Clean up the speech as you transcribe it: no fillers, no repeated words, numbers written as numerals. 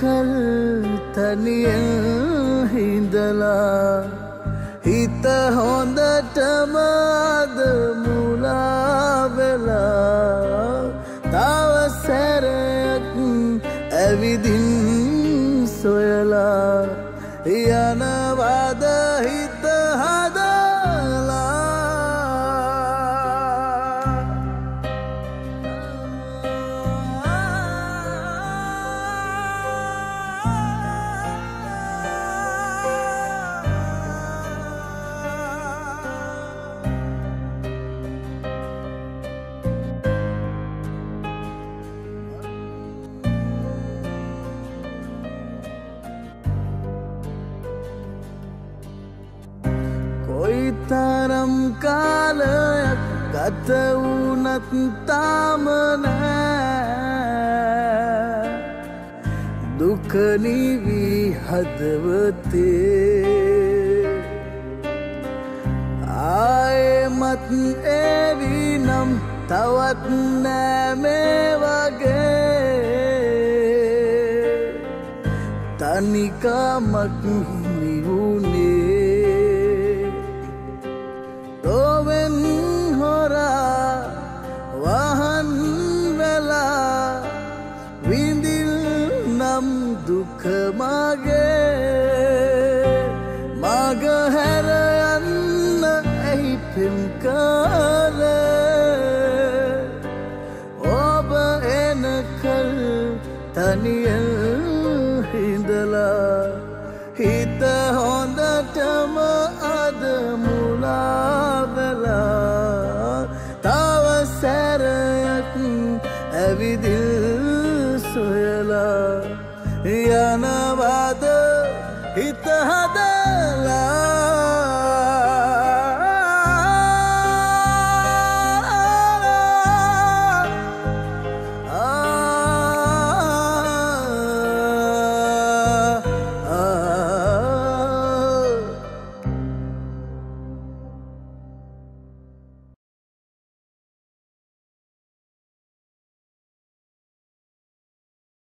කල් තනියෙන් හිඳලා හිත හොඳටම අද මුලා වෙලා තව සැරයක් ඇවිදින් සොයලා යනවාද හිත හදලා කොයිතරම් කාලයක් ගත වුණත් තාම නෑ දුක නිවි හදවතේ ආයෙමත් එවි නම් තවත් නෑ මේ වගේ තනිකමක් හිමි වුණේ තොවෙන් හොරා වහන් වෙලා විඳිල් නම් දුක මගේ මග හැර යන්න ඇයි පෙම් කළේ ඔබ එනකල් තනියෙන් හිඳලා හිත හොඳටම අද මුලා වෙලා තව සැරයක් ඇවිදින් සොයලා යනවාද හිත හදලා